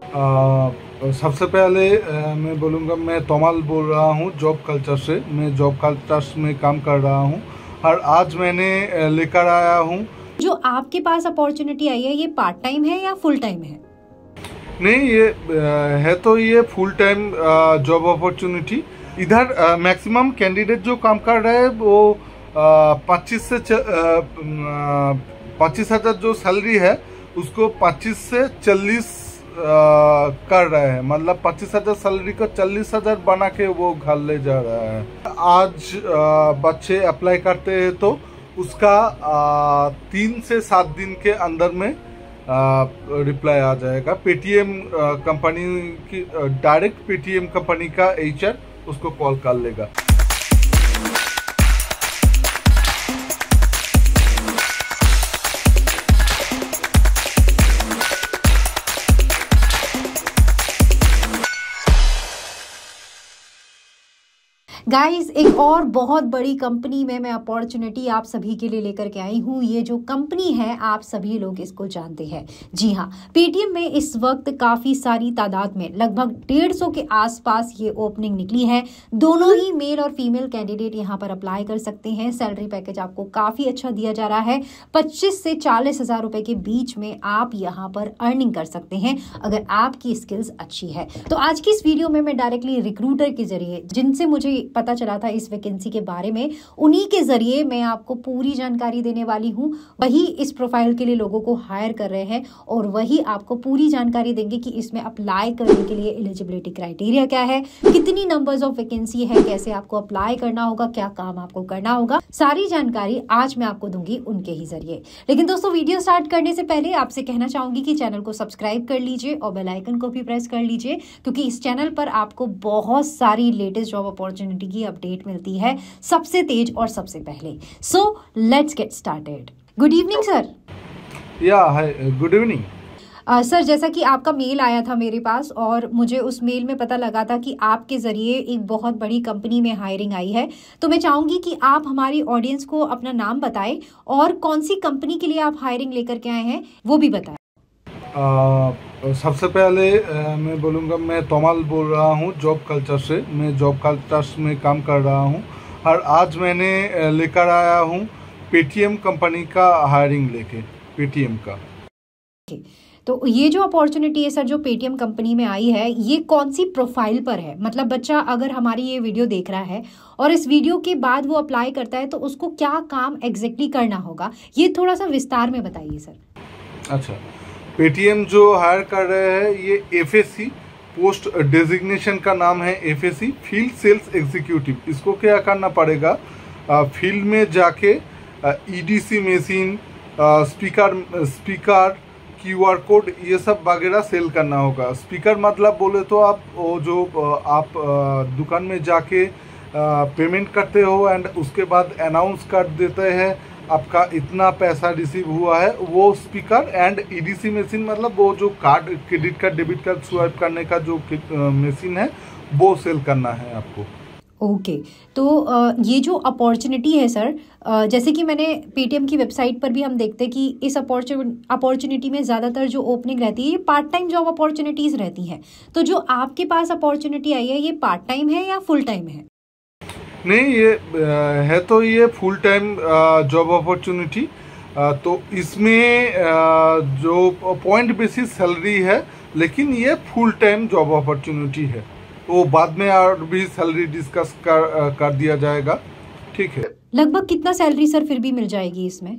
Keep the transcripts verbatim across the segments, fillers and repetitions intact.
आ, सबसे पहले आ, मैं बोलूँगा, मैं तोमल बोल रहा हूँ जॉब कल्चर से। मैं जॉब कल्चर्स में काम कर रहा हूँ और आज मैंने लेकर आया हूँ। जो आपके पास अपॉर्चुनिटी आई है ये पार्ट टाइम है या फुल टाइम है? नहीं, ये आ, है तो ये फुल टाइम जॉब अपॉर्चुनिटी। इधर मैक्सिमम कैंडिडेट जो काम कर रहे हैं वो पच्चीस से पच्चीस हज़ार जो सैलरी है उसको पच्चीस से चालीस कर रहे हैं। मतलब पच्चीस हजार सैलरी को चालीस हजार बना के वो घर ले जा रहा है। आज आ, बच्चे अप्लाई करते हैं तो उसका आ, तीन से सात दिन के अंदर में रिप्लाई आ जाएगा। पेटीएम कंपनी की डायरेक्ट पेटीएम कंपनी का एचआर उसको कॉल कर लेगा। गाइस, एक और बहुत बड़ी कंपनी में मैं अपॉर्चुनिटी आप सभी के लिए लेकर के आई हूँ। ये जो कंपनी है आप सभी लोग इसको जानते हैं। जी हाँ, पेटीएम में इस वक्त काफ़ी सारी तादाद में लगभग डेढ़ सौ के आसपास ये ओपनिंग निकली है। दोनों ही मेल और फीमेल कैंडिडेट यहाँ पर अप्लाई कर सकते हैं। सैलरी पैकेज आपको काफ़ी अच्छा दिया जा रहा है। पच्चीस से चालीस हज़ार रुपये के बीच में आप यहाँ पर अर्निंग कर सकते हैं अगर आपकी स्किल्स अच्छी है। तो आज की इस वीडियो में मैं डायरेक्टली रिक्रूटर के जरिए जिनसे मुझे पता चला था इस वैकेंसी के बारे में, उन्हीं के जरिए मैं आपको पूरी जानकारी देने वाली हूं। वही इस प्रोफाइल के लिए लोगों को हायर कर रहे हैं और वही आपको पूरी जानकारी देंगे कि इसमें अप्लाई करने के लिए एलिजिबिलिटी क्राइटेरिया क्या है, कितनी नंबर्स ऑफ वैकेंसी है, कैसे आपको अप्लाई करना होगा, क्या काम आपको करना होगा। सारी जानकारी आज मैं आपको दूंगी उनके ही जरिए। लेकिन दोस्तों, वीडियो स्टार्ट करने से पहले आपसे कहना चाहूंगी कि चैनल को सब्सक्राइब कर लीजिए और बेल आइकन को भी प्रेस कर लीजिए, क्योंकि इस चैनल पर आपको बहुत सारी लेटेस्ट जॉब अपॉर्चुनिटी की अपडेट मिलती है सबसे तेज और सबसे पहले। So let's get started. Good evening sir. या हाय, गुड इवनिंग सर। जैसा कि आपका मेल आया था मेरे पास और मुझे उस मेल में पता लगा था कि आपके जरिए एक बहुत बड़ी कंपनी में हायरिंग आई है, तो मैं चाहूंगी कि आप हमारी ऑडियंस को अपना नाम बताएं और कौन सी कंपनी के लिए आप हायरिंग लेकर के आए हैं वो भी बताएं। आ, सबसे पहले आ, मैं बोलूँगा, मैं तोमल बोल रहा हूँ जॉब कल्चर से। मैं जॉब कल्चर्स में काम कर रहा हूँ और आज मैंने लेकर आया हूँ पेटीएम कंपनी का हायरिंग लेके, पेटीएम का। तो ये जो अपॉर्चुनिटी है सर, जो पेटीएम कंपनी में आई है, ये कौन सी प्रोफाइल पर है? मतलब बच्चा अगर हमारी ये वीडियो देख रहा है और इस वीडियो के बाद वो अप्लाई करता है तो उसको क्या काम एग्जैक्टली करना होगा, ये थोड़ा सा विस्तार में बताइए सर। अच्छा, पेटीएम जो हायर कर रहे हैं ये एफएसी, पोस्ट डेजिग्नेशन का नाम है एफएसी, फील्ड सेल्स एग्जीक्यूटिव। इसको क्या करना पड़ेगा, फील्ड में जाके EDC machine, speaker speaker QR code ये सब वगैरह सेल करना होगा। स्पीकर मतलब बोले तो आप वो जो आप दुकान में जाके पेमेंट करते हो एंड उसके बाद अनाउंस कर देते हैं आपका इतना पैसा रिसीव हुआ है, वो स्पीकर। एंड ईडीसी मशीन मतलब वो जो card, credit card, debit card swipe करने का जो मशीन है वो सेल करना है आपको। Okay okay. तो ये जो अपॉर्चुनिटी है सर, जैसे कि मैंने पेटीएम की वेबसाइट पर भी हम देखते हैं कि इस अपॉर्चुनिटी में ज़्यादातर जो ओपनिंग रहती है ये पार्ट टाइम जॉब अपॉर्चुनिटीज़ रहती हैं। तो जो आपके पास अपॉर्चुनिटी आई है ये पार्ट टाइम है या फुल टाइम है? नहीं, ये है तो ये फुल टाइम जॉब अपॉर्चुनिटी। तो इसमें जो पॉइंट बेसिस सैलरी है, लेकिन ये फुल टाइम जॉब अपॉर्चुनिटी है। वो बाद में और भी सैलरी डिस्कस कर कर दिया जाएगा, ठीक है। लगभग कितना सैलरी सर फिर भी मिल जाएगी इसमें?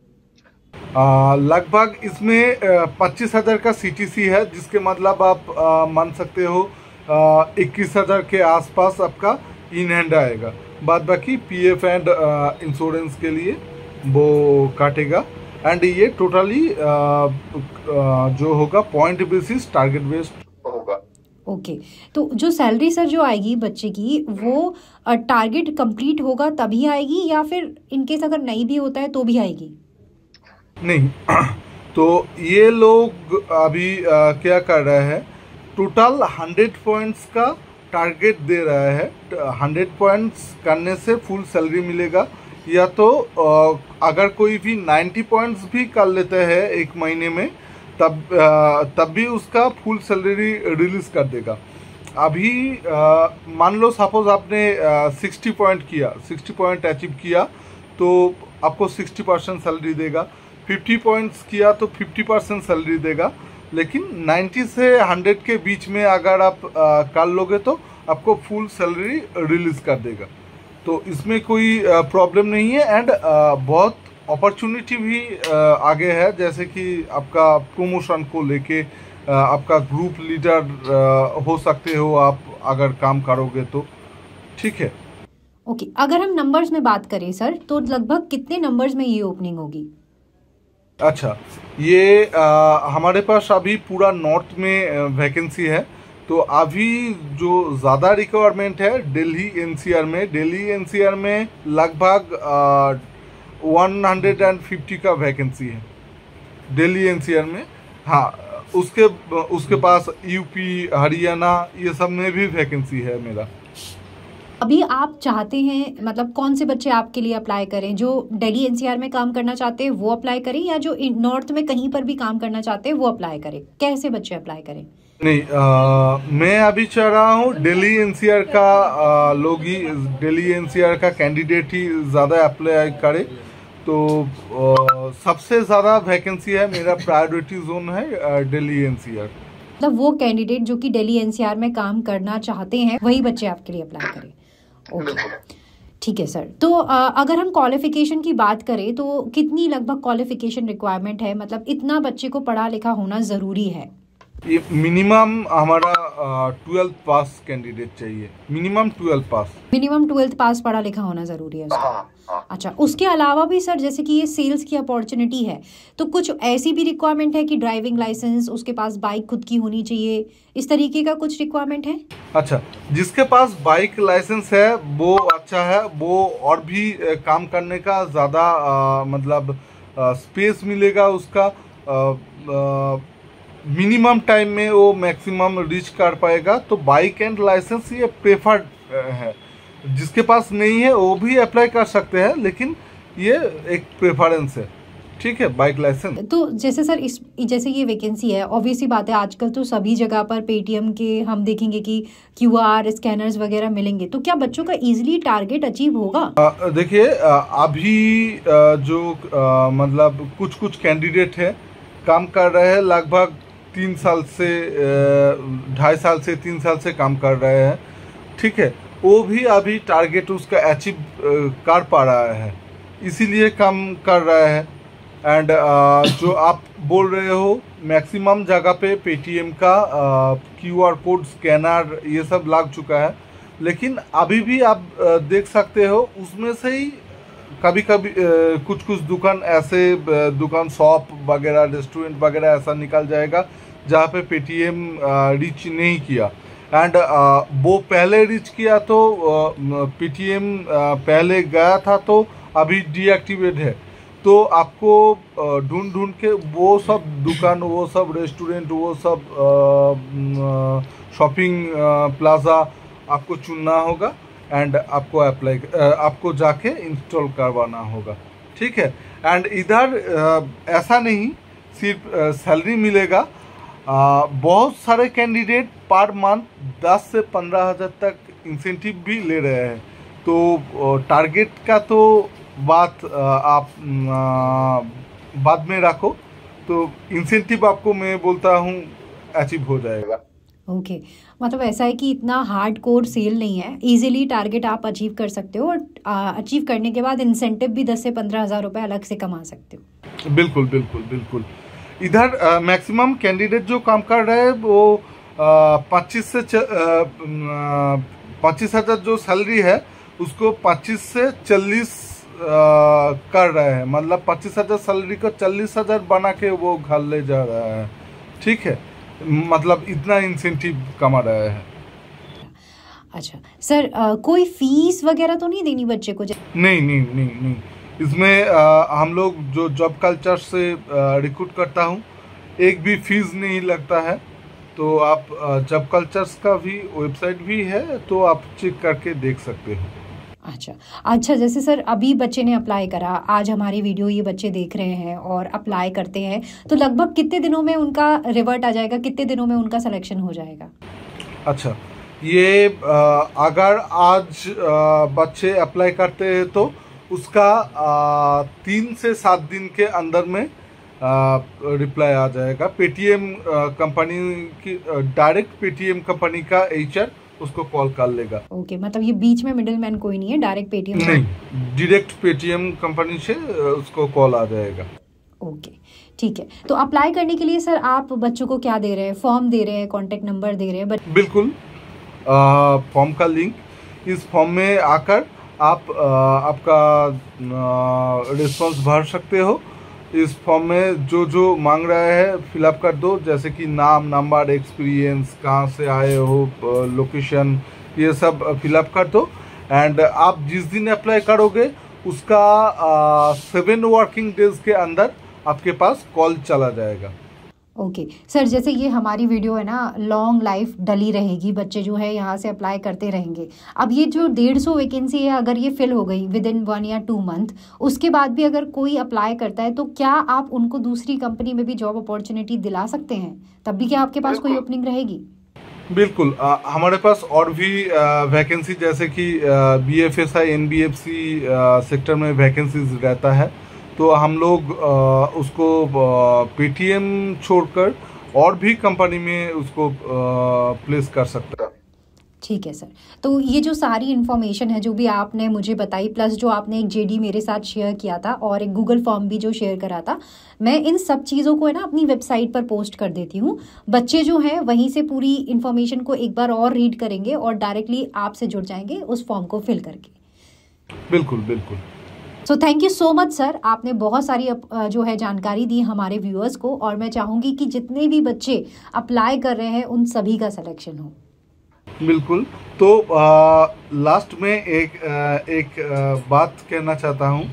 लगभग इसमें पच्चीस हजार का सीटीसी है, जिसके मतलब आप आ, मान सकते हो इक्कीस हजार के आसपास आपका इन हैंड आएगा। बाद बाकी पीएफ एंड इंश्योरेंस के लिए वो काटेगा। एंड ये टोटली जो होगा पॉइंट बेसिस, टारगेट बेस्ड होगा। Okay okay. तो जो सैलरी सर जो आएगी बच्चे की, वो टारगेट कंप्लीट होगा तभी आएगी या फिर इनकेस अगर नहीं भी होता है तो भी आएगी? नहीं, तो ये लोग अभी आ, क्या कर रहे हैं, टोटल हंड्रेड पॉइंट्स का टारगेट दे रहा है। हंड्रेड पॉइंट्स करने से फुल सैलरी मिलेगा, या तो आ, अगर कोई भी नाइन्टी पॉइंट्स भी कर लेते हैं एक महीने में तब तब भी उसका फुल सैलरी रिलीज कर देगा। अभी मान लो सपोज आपने सिक्सटी पॉइंट किया, सिक्सटी पॉइंट अचीव किया तो आपको सिक्सटी परसेंट सैलरी देगा, फिफ्टी पॉइंट्स किया तो फिफ्टी परसेंट सैलरी देगा, लेकिन नाइन्टी से हंड्रेड के बीच में अगर आप आ, कर लोगे तो आपको फुल सैलरी रिलीज कर देगा। तो इसमें कोई प्रॉब्लम नहीं है। एंड बहुत अपॉर्चुनिटी भी आ, आगे है, जैसे कि आपका प्रमोशन को लेके आपका ग्रुप लीडर हो सकते हो आप अगर काम करोगे तो। ठीक है, ओके okay. अगर हम नंबर्स में बात करें सर तो लगभग कितने नंबर्स में ये ओपनिंग होगी? अच्छा, ये आ, हमारे पास अभी पूरा नॉर्थ में वैकेंसी है। तो अभी जो ज़्यादा रिक्वायरमेंट है दिल्ली एनसीआर में, दिल्ली एनसीआर में लगभग वन हंड्रेड एंड फिफ्टी का वैकेंसी है दिल्ली एनसीआर में। हाँ, उसके उसके पास यूपी, हरियाणा ये सब में भी वैकेंसी है मेरा। अभी आप चाहते हैं मतलब कौन से बच्चे आपके लिए अप्लाई करें? जो दिल्ली एनसीआर में काम करना चाहते हैं वो अप्लाई करें, या जो नॉर्थ में कहीं पर भी काम करना चाहते हैं वो अप्लाई करें? कैसे बच्चे अप्लाई करें? नहीं, आ, मैं अभी चाह रहा हूँ दिल्ली एनसीआर का लोग ही, दिल्ली एनसीआर का कैंडिडेट ही ज़्यादा अप्लाई करे। तो आ, सबसे ज़्यादा वैकेंसी है, मेरा प्रायोरिटी जोन है दिल्ली एनसीआर। मतलब वो कैंडिडेट जो कि दिल्ली एनसीआर में काम करना चाहते हैं वही बच्चे आपके लिए अप्लाई करें। ओके, ठीक है सर। तो आ, अगर हम क्वालिफिकेशन की बात करें तो कितनी लगभग क्वालिफिकेशन रिक्वायरमेंट है? मतलब इतना बच्चे को पढ़ा लिखा होना ज़रूरी है? ये मिनिमम हमारा ट्वेल्थ पास कैंडिडेट चाहिए, minimum twelfth pass. Minimum twelfth pass पढ़ा लिखा होना ज़रूरी है उसका। अच्छा, उसके अलावा भी सर जैसे कि ये सेल्स की अपॉर्चुनिटी है तो कुछ ऐसी भी रिक्वायरमेंट है कि ड्राइविंग लाइसेंस, उसके पास बाइक खुद की होनी चाहिए, इस तरीके का कुछ रिक्वायरमेंट है? अच्छा, जिसके पास बाइक लाइसेंस है वो अच्छा है, वो और भी काम करने का ज़्यादा मतलब स्पेस मिलेगा उसका। मिनिमम टाइम में वो मैक्सिमम रीच कर पाएगा। तो बाइक एंड लाइसेंस ये प्रेफर्ड है। जिसके पास नहीं है वो भी अप्लाई कर सकते हैं, लेकिन ये एक प्रेफरेंस है। ठीक है, बाइक लाइसेंस। तो जैसे सर इस जैसे ये वैकेंसी है, ऑब्वियसली बात है आजकल तो सभी जगह पर पेटीएम के हम देखेंगे कि क्यूआर स्कैनर्स वगैरह मिलेंगे, तो क्या बच्चों का इजीली टारगेट अचीव होगा? देखिए, अभी आ, जो आ, मतलब कुछ कुछ कैंडिडेट है काम कर रहे हैं, लगभग तीन साल से ढाई साल से तीन साल से काम कर रहे हैं। ठीक है, वो भी अभी टारगेट उसका अचीव कर पा रहा है, इसीलिए काम कर रहा है। एंड जो आप बोल रहे हो मैक्सिमम जगह पे पेटीएम का क्यूआर कोड स्कैनर ये सब लग चुका है, लेकिन अभी भी आप आ, देख सकते हो उसमें से ही कभी कभी कुछ कुछ दुकान ऐसे दुकान शॉप वगैरह रेस्टोरेंट वगैरह ऐसा निकल जाएगा जहाँ पे पेटीएम रीच नहीं किया। एंड वो पहले रीच किया तो पेटीएम पहले गया था तो अभी डीएक्टिवेट है। तो आपको ढूंढ ढूंढ के वो सब दुकान, वो सब रेस्टोरेंट, वो सब शॉपिंग प्लाजा आपको चुनना होगा एंड आपको अप्लाई आपको जाके इंस्टॉल करवाना होगा। ठीक है, एंड इधर ऐसा नहीं सिर्फ सैलरी मिलेगा, आ, बहुत सारे कैंडिडेट पर मंथ दस से पंद्रह हज़ार तक इंसेंटिव भी ले रहे हैं। तो टारगेट का तो बात आप बाद में रखो, तो इंसेंटिव आपको मैं बोलता हूँ अचीव हो जाएगा। Okay okay. मतलब ऐसा है कि इतना हार्ड कोर सेल नहीं है, इजीली टारगेट आप अचीव कर सकते हो और अचीव करने के बाद इंसेंटिव भी दस से पंद्रह हज़ार रुपये अलग से कमा सकते हो। बिल्कुल बिल्कुल बिल्कुल। इधर मैक्सिमम कैंडिडेट जो काम कर रहे हैं वो पच्चीस से पच्चीस हज़ार जो सैलरी है उसको पच्चीस से चालीस कर रहे हैं, मतलब पच्चीस हज़ार सैलरी को चालीस हज़ार बना के वो घर ले जा रहा है। ठीक है, मतलब इतना इंसेंटिव कमा रहा है। अच्छा सर, आ, कोई फीस वगैरह तो नहीं देनी बच्चे को? नहीं नहीं नहीं नहीं इसमें आ, हम लोग जो जॉब कल्चर से रिक्रूट करता हूँ एक भी फीस नहीं लगता है। तो आप जॉब कल्चर्स का भी वेबसाइट भी है, तो आप चेक करके देख सकते हो। अच्छा अच्छा, जैसे सर अभी बच्चे ने अप्लाई करा, आज हमारी वीडियो ये बच्चे देख रहे हैं और अप्लाई करते हैं, तो लगभग कितने दिनों में उनका रिवर्ट आ जाएगा, कितने दिनों में उनका सिलेक्शन हो जाएगा? अच्छा, ये आ, अगर आज आ, बच्चे अप्लाई करते हैं तो उसका आ, तीन से सात दिन के अंदर में रिप्लाई आ जाएगा। पेटीएम कंपनी की डायरेक्ट पेटीएम कंपनी का एचआर उसको कॉल कर लेगा। ओके okay, मतलब ये बीच में मिडिल मैन कोई नहीं है, डायरेक्ट पेटीएम नहीं, डायरेक्ट पेटीएम कंपनी से उसको कॉल आ जाएगा। ओके okay, ठीक है। तो अप्लाई करने के लिए सर आप बच्चों को क्या दे रहे हैं? फॉर्म दे रहे हैं, कॉन्टेक्ट नंबर दे रहे हैं? बट बिल्कुल, फॉर्म का लिंक, इस फॉर्म में आकर आप आ, आपका रिस्पॉन्स भर सकते हो। इस फॉर्म में जो जो मांग रहा है फिलअप कर दो, जैसे कि नाम, नंबर, एक्सपीरियंस, कहाँ से आए हो, लोकेशन, ये सब फिलअप कर दो। एंड आप जिस दिन अप्लाई करोगे उसका सेवन वर्किंग डेज के अंदर आपके पास कॉल चला जाएगा। Okay okay. सर जैसे ये हमारी वीडियो है ना, लॉन्ग लाइफ डली रहेगी, बच्चे जो है यहाँ से अप्लाई करते रहेंगे। अब ये जो डेढ़ सौ वैकेंसी है, अगर ये फिल हो गई विद इन वन या टू मंथ, उसके बाद भी अगर कोई अप्लाई करता है तो क्या आप उनको दूसरी कंपनी में भी जॉब अपॉर्चुनिटी दिला सकते हैं? तब भी क्या आपके पास कोई ओपनिंग रहेगी? बिल्कुल, आ, हमारे पास और भी वैकेंसी, जैसे कि B F S I, N B F C sector में वैकेंसीज रहता है, तो हम लोग आ, उसको पेटीएम छोड़कर और भी कंपनी में उसको आ, प्लेस कर सकते हैं। ठीक है सर, तो ये जो सारी इन्फॉर्मेशन है जो भी आपने मुझे बताई, प्लस जो आपने एक जेडी मेरे साथ शेयर किया था और एक गूगल फॉर्म भी जो शेयर करा था, मैं इन सब चीज़ों को है ना अपनी वेबसाइट पर पोस्ट कर देती हूँ। बच्चे जो हैं वहीं से पूरी इन्फॉर्मेशन को एक बार और रीड करेंगे और डायरेक्टली आपसे जुड़ जाएंगे उस फॉर्म को फिल करके। बिल्कुल बिल्कुल। So thank you so much sir, आपने बहुत सारी जो है जानकारी दी हमारे व्यूअर्स को, और मैं चाहूँगी कि जितने भी बच्चे अप्लाई कर रहे हैं उन सभी का सिलेक्शन हो। बिल्कुल। तो आ, लास्ट में एक आ, एक आ, बात कहना चाहता हूँ।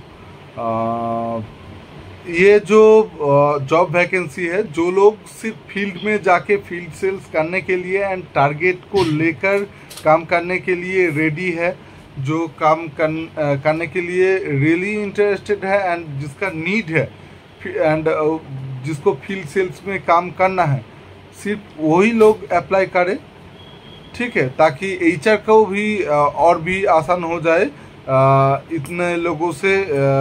ये जो जॉब वैकेंसी है, जो लोग सिर्फ फील्ड में जाके फील्ड सेल्स करने के लिए एंड टारगेट को लेकर काम करने के लिए रेडी है, जो काम कर, करने के लिए रियली इंटरेस्टेड है एंड जिसका नीड है एंड जिसको फील्ड सेल्स में काम करना है, सिर्फ वही लोग अप्लाई करें, ठीक है, ताकि एचआर को भी और भी आसान हो जाए इतने लोगों से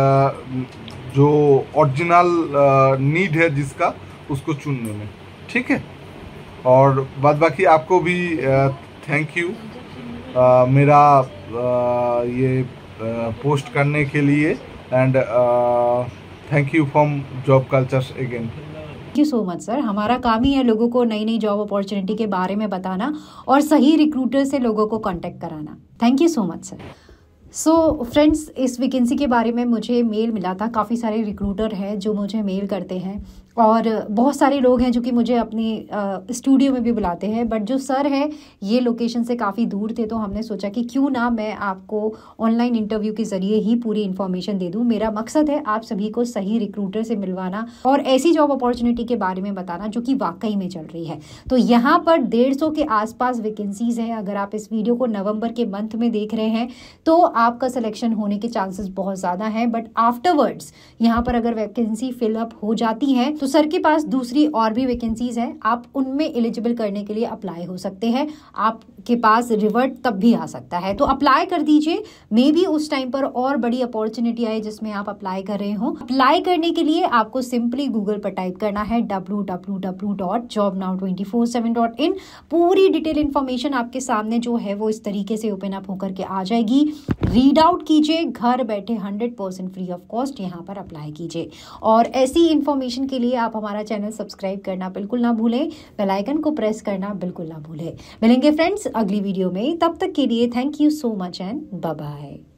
जो ओरिजिनल नीड है जिसका, उसको चुनने में, ठीक है। और बाद बाकी आपको भी थैंक यू मेरा आ, ये आ, पोस्ट करने के लिए, and thank you from job cultures again. Thank you so much sir, हमारा काम ही है लोगों को नई नई जॉब अपॉर्चुनिटी के बारे में बताना और सही रिक्रूटर से लोगों को कांटेक्ट कराना। Thank you so much sir. So friends, इस वैकेंसी के बारे में मुझे मेल मिला था, काफ़ी सारे रिक्रूटर हैं जो मुझे मेल करते हैं और बहुत सारे लोग हैं जो कि मुझे अपनी स्टूडियो में भी बुलाते हैं, बट जो सर है ये लोकेशन से काफ़ी दूर थे, तो हमने सोचा कि क्यों ना मैं आपको ऑनलाइन इंटरव्यू के ज़रिए ही पूरी इन्फॉर्मेशन दे दूं। मेरा मकसद है आप सभी को सही रिक्रूटर से मिलवाना और ऐसी जॉब अपॉर्चुनिटी के बारे में बताना जो कि वाकई में चल रही है। तो यहाँ पर डेढ़ सौ के आसपास वैकेंसीज हैं। अगर आप इस वीडियो को नवंबर के मंथ में देख रहे हैं तो आपका सिलेक्शन होने के चांसेस बहुत ज़्यादा हैं, बट आफ्टरवर्ड्स यहाँ पर अगर वैकेंसी फिलअप हो जाती है तो सर के पास दूसरी और भी वैकेंसीज हैं, आप उनमें एलिजिबल करने के लिए अप्लाई हो सकते हैं। आपके पास रिवर्ट तब भी आ सकता है, तो अप्लाई कर दीजिए। मे बी उस टाइम पर और बड़ी अपॉर्चुनिटी आए जिसमें आप अप्लाई कर रहे हो। अप्लाई करने के लिए आपको सिंपली गूगल पर टाइप करना है W W W dot job now twenty four seven dot in. पूरी डिटेल इन्फॉर्मेशन आपके सामने जो है वो इस तरीके से ओपन अप होकर के आ जाएगी। रीड आउट कीजिए, घर बैठे hundred percent free of cost यहाँ पर अप्लाई कीजिए। और ऐसी इन्फॉर्मेशन के लिए आप हमारा चैनल सब्सक्राइब करना बिल्कुल ना भूलें, बेल आइकन को प्रेस करना बिल्कुल ना भूलें। मिलेंगे फ्रेंड्स अगली वीडियो में, तब तक के लिए thank you so much and bye bye.